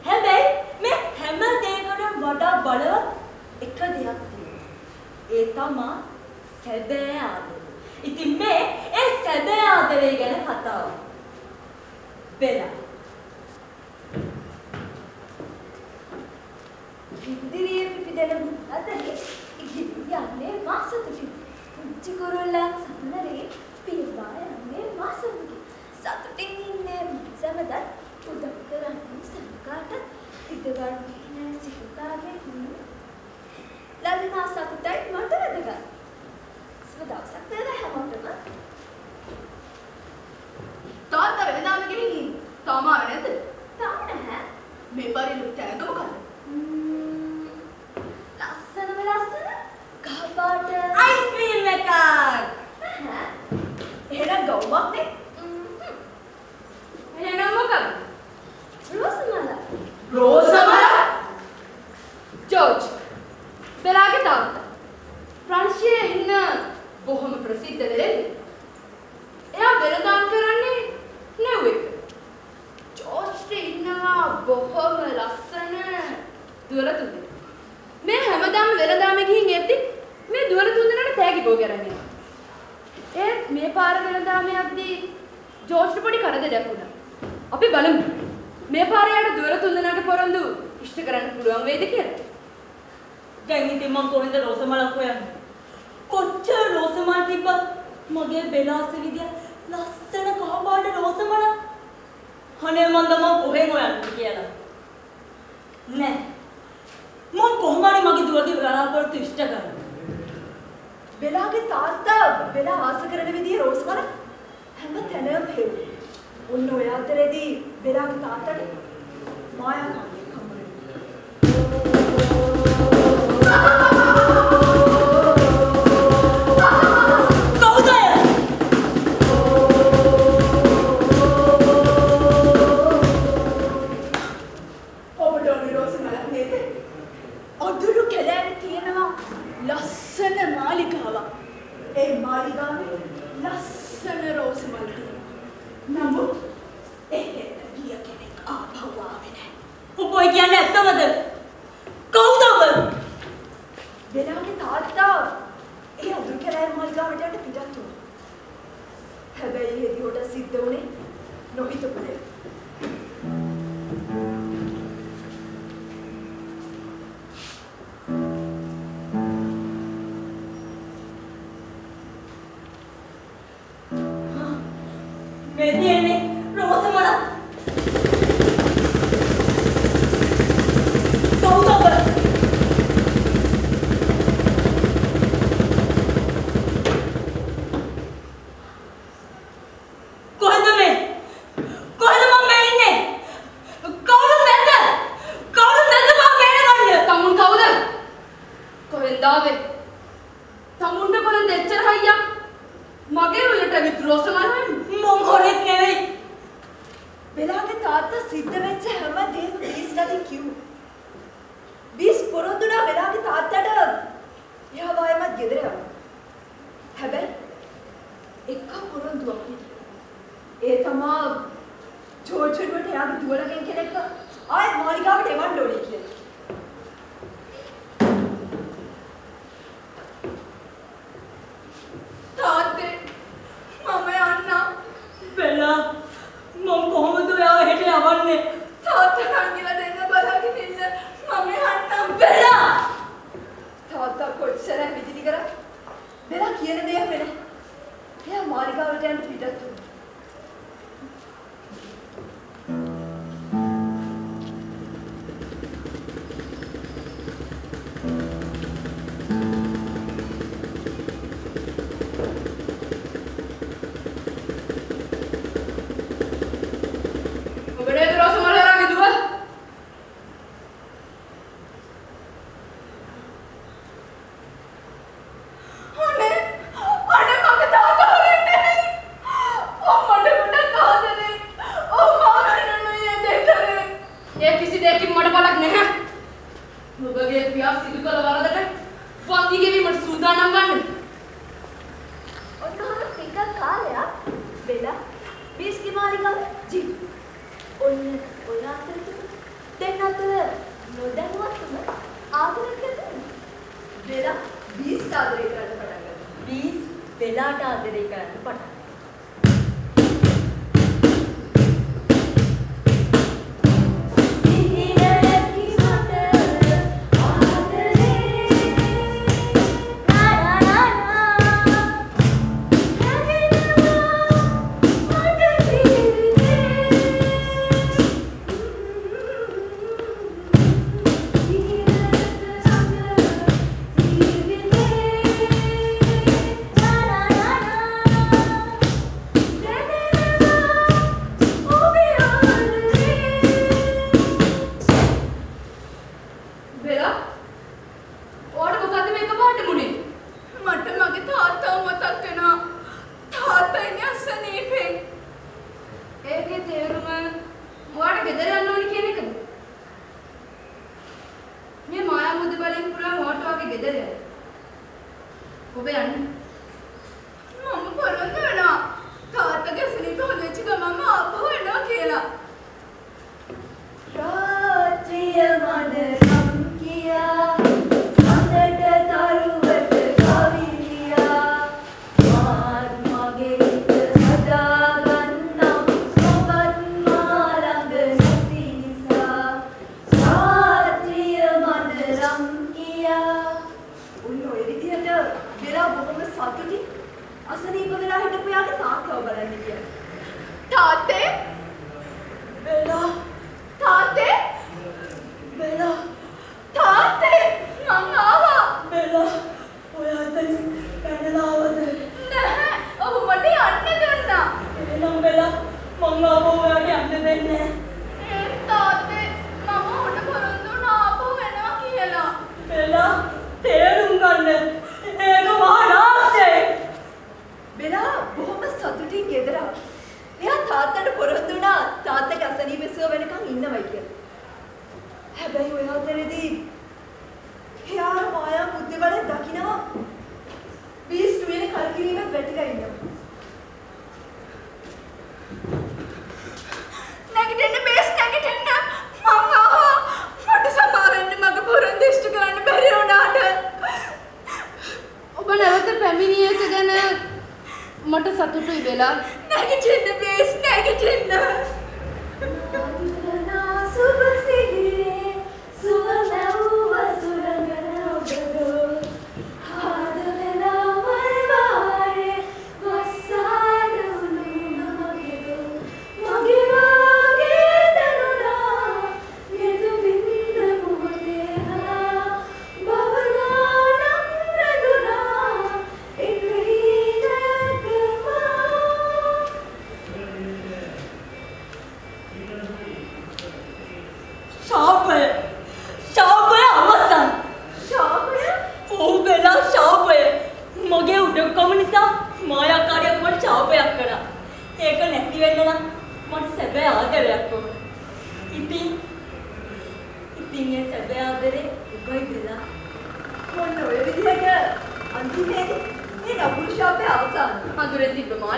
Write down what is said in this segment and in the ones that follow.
හැබැයි මේ හැම දෙයකටම වඩා බලවත් එක දෙයක් තියෙනවා. ඒ තමයි සැබෑ ආදරය. ඉතින් මේ ඒ සැබෑ ආදරය ගැන කතාව. බෙලා. ඉදිරියේ පිපිදෙන අතරේ ඉන්නේ මාසතුකි. පුංචි කුරුල්ලන් සමනලේ පියවා යන්නේ මාසතුකි. සතුටින් ඉන්නේ සමදත් උදව් කරන්නේ සංකාට හිතගන්නේ සිතාගේ ලලිනා සතුටයි මට වැදගත්. සවදවසක් තේරෙ හැමෝටම තාත්තා වෙනදාම ගෙහින් තාම ආවේ නැද්ද? තාම නැහැ. මේ පරිලුත් ඇඳ මොකද? ලස්සනම ලස්සන කහපාට අයිස්ක්‍රීම් එකක්. එහෙනම් ගවුමක් නේ? එහෙනම් මොකක්ද? රෝසමල. රෝසමල? ජෝර්ජ්. බෙලාගේ තාත්තා. ප්‍රංශයේ ඉන්න බොහොම ප්‍රසිද්ධ වෙලෙන්නේ. එයා වෙළඳාම් කරන්නේ නෙවෙයි. ජෝර්ජ්ට ඉන්නවා බොහොම ලස්සන දුවල තුන්දෙනෙක්. මේ හැමදාම වෙළඳාමේ ගිහින් එද්දි මේ දුවල තුන්දෙනාට තෑගි බෝ කරන් යනවා. ඒත් මේ පාර වෙළඳාමේ යද්දී ජෝර්ජ්ට පොඩි කරදරයක් වුණා. අපි බලමු මේ පාර යට දුවල තුන්දෙනාගේ පොරොන්දු ඉෂ්ට කරන්න පුළුවන් වේද කියලා. දැන් ඉතින් මම කොහෙන්ද රෝසමලක් හොයන්නේ? කොච්චර රෝසමල් තිබ්බත් මගේ බෙලාසේ විදිය ලස්සන කහපාට රෝසමල. අනේ මන්ද මම කොහෙන් හොයන්නේ කියලා. නෑ. මම කොහොම හරි මගේ දුවගේ බලාපොරොත්තු ඉෂ්ට කරනවා. බෙලාගේ තාත්තා බෙලා ආස කරන විදිහේ රෝසමල හැම තැනම හෙව්වේ. ඔන්න ඔය අතරේදී බෙලාගේ තාත්තට මායාකාරියෙක් හම්බ ලස්සන මාලිගාවක්. ඒ මාලිගාවේ ලස්සන රෝසමල් තියෙනවා. නමුත් එහෙට ගිය කෙනෙක් ආපහු ආවේ නැහැ. ඔබ කියන්නේ ඇත්තමද? කවුද ඔබ? බෙලාගේ තාත්තා ඒ අඳුරු කැලෑ මාලිගාවට යන්න පිටත් වුණා. හැබැයි ඒ දිහොට සිද්ධ වුණේ නොහිතපු දෙයක්. මේ තියන්නේ රෝසමල. කවුද ඔබ? කොහෙද මේ? කොහෙද මම මේ ඉන්නේ? කවුරුද නැද්ද? කවුරුද නැද්ද මම බේරගන්න? තමුන් කවුද? කොහෙන්ද ආවේ? තමුන්ට කොහෙන්ද එච්චර හයියක්? මගේ උලට ඇවිත් රෝසමල් හොයන්නේ. මම හොරෙක් නෙවෙයි. බෙලාගේ තාත්තා සිද්ධ වෙච්ච හැම දෙයක්ම බීස්ලාට කිව්වා. බීස් පොරොන්දුනා බෙලාගේ තාත්තට එයා වයමත් ගෙදර යනවා. හැබැයි එක පොරොන්දුවක් හිටියා. ඒ තමා ජෝර්ජ්ට එයාගේ දුවලගෙන් කෙනෙක්ව ආයෙත් මාලිගාවට එවන්න ඕනේ කියලා. තාත්තේ මම යන්නම්. බෙලා මම කොහොමද ඔයාව හෙට යවන්නේ? තාත්තා කංගිලා දෙන්න බලාගෙන ඉන්න මම යන්නම්. බෙලා! තාත්තා කොච්චර විදිහට කරා? බෙලා කියන දේ වෙන. එයා මාලිගාවට යන්න පිටත් වුණා. ඔබේ රෝසමල් හරගේ දුව. අනේ මගේ තාත්තා හොරන්නේ නෙමෙයි. මට ගොඩක් ආදරේ. මානනුයි දෙකරේ. ඒ කිසි දෙයකින් මට බලක් නැහැ. ඔබගේ පියා සිදු කළ වරදට වන්දි ගෙවීමට සූදානම් වන්න. ඔන්නෝම ටික කාලයක් බෙලා බීස්කි මාලිගාව ජී. ඔන්න ඔය අතරතුර දැන් අතර නොදැනුවත්වම ආදරයක් ඇතිවෙනවා. බෙලා බීස්ට ආදරය කරන්න පටන් ගන්නවා. බීස් බෙලාට ආදරය කරන්න පටන් ගන්නවා.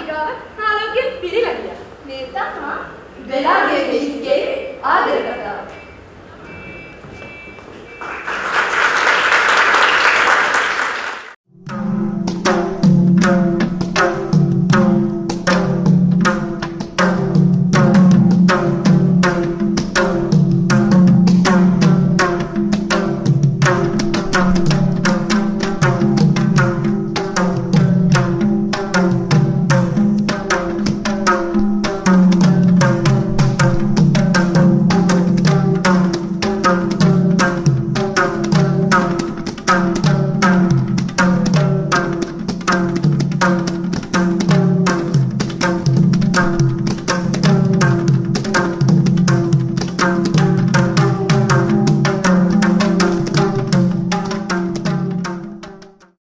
බෙලාගේ බීස්ගේ ආදර කතාව.